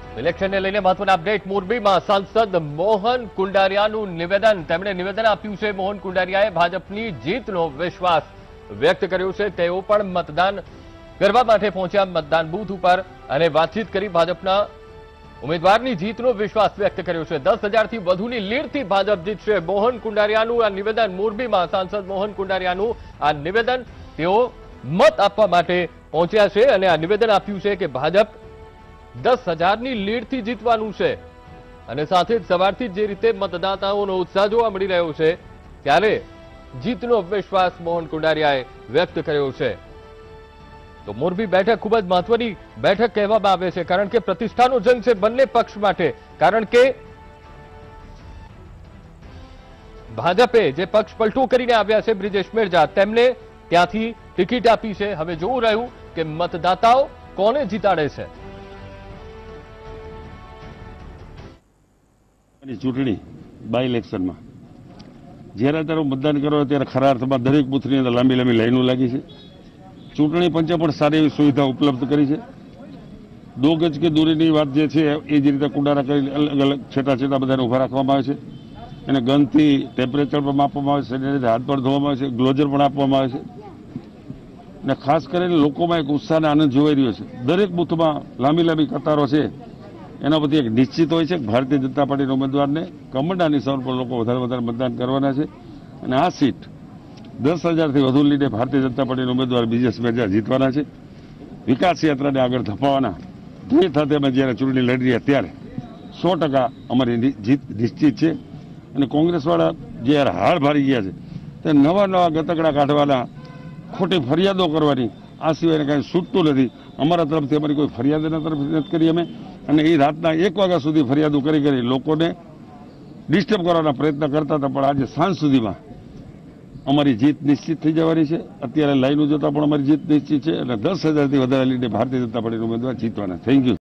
ઇલેક્શનને લઈને મહત્વના અપડેટ મોરબીમાં સાંસદ મોહન કુંડારિયાનું નિવેદન તેમણે નિવેદન આપ્યું છે। મોહન કુંડારિયાએ ભાજપની જીતનો વિશ્વાસ વ્યક્ત કર્યો છે। તેઓ પણ મતદાન કરવા માટે પહોંચ્યા મતદાન બૂથ ઉપર અને વાતચીત કરી ભાજપના ઉમેદવારની જીતનો વિશ્વાસ વ્યક્ત કર્યો છે। 10,000થી વધુની લીડથી ભાજપ જીતશે। મોહન કુંડારિયાનું આ નિવેદન મોરબીમાં સાંસદ મોહન કુંડારિયાનું આ નિવેદન તેઓ મત આપવા માટે પહોંચ્યા છે અને આ નિવેદન આપ્યું છે કે ભાજપ 10,000ની લીડથી જીતવાનું છે અને સાથે જ સવારથી જે રીતે મતદાતાઓનો ઉત્સાહ જોવા મળી રહ્યો છે ત્યારે જીતનો વિશ્વાસ મોહન કુંડારિયાએ વ્યક્ત કર્યો છે। તો મોરબી બેઠક ખૂબ જ મહત્વની બેઠક કહેવામાં આવે છે કારણ કે પ્રતિષ્ઠાનો જંગ છે બંને પક્ષ માટે। કારણ કે ભાજપે જે પક્ષ પલટો કરીને આવ્યા છે બ્રિજેશ મેરજા તેમને ત્યાંથી ટિકિટ આપી છે। હવે જોવું રહ્યું કે મતદાતાઓ કોને જીતાડે છે। ચૂંટણી બાય ઇલેક્શનમાં જ્યારે ત્યારે મતદાન કરો ત્યારે ખરા અર્થમાં દરેક બૂથની અંદર લાંબી લાંબી લાઈનો લાગી છે। ચૂંટણી પંચે પણ સારી એવી સુવિધા ઉપલબ્ધ કરી છે। 2 ગજ કે દૂરીની વાત જે છે એ જ રીતે કુંડારા કરી અલગ અલગ છેટા બધાને ઉભા રાખવામાં આવે છે અને ગનથી ટેમ્પરેચર પણ માપવામાં આવે છે, સેનેટાઈઝર હાથ પણ ધોવામાં આવે છે, ગ્લોઝર પણ આપવામાં આવે છે અને ખાસ કરીને લોકોમાં એક ઉત્સાહ અને આનંદ જોવાઈ રહ્યો છે। દરેક બૂથમાં લાંબી લાંબી કતારો છે। એના પરથી એક નિશ્ચિત હોય છે કે ભારતીય જનતા પાર્ટીના ઉમેદવારને કમળના નિશાન પર લોકો વધારે મતદાન કરવાના છે અને આ સીટ 10,000થી વધુ લીડે ભારતીય જનતા પાર્ટીના ઉમેદવાર બ્રિજેશ મેરજા જીતવાના છે। વિકાસ યાત્રાને આગળ ધપાવવાના ધ્યેય સાથે અમે જ્યારે ચૂંટણી લડી રહ્યા ત્યારે 100% અમારી જીત નિશ્ચિત છે અને કોંગ્રેસવાળા જે હાર ભારી ગયા છે તે નવા ગતકડા કાઢવાના, ખોટી ફરિયાદો કરવાની, આ સિવાયને કાંઈ છૂટતું નથી। અમારા તરફથી અમારી કોઈ ફરિયાદ નથી કરી અમે અને એ રાતના 1 વાગ્યા સુધી ફરિયાદો કરી લોકોને ડિસ્ટર્બ કરવાના પ્રયત્ન કરતા હતા પણ આજે સાંજ સુધીમાં અમારી જીત નિશ્ચિત થઈ જવાની છે। અત્યારે લાઈનો જોતા પણ અમારી જીત નિશ્ચિત છે અને 10,000થી વધારે લીડે ભારતીય જનતા પાર્ટીના ઉમેદવાર જીતવાના। Thank you.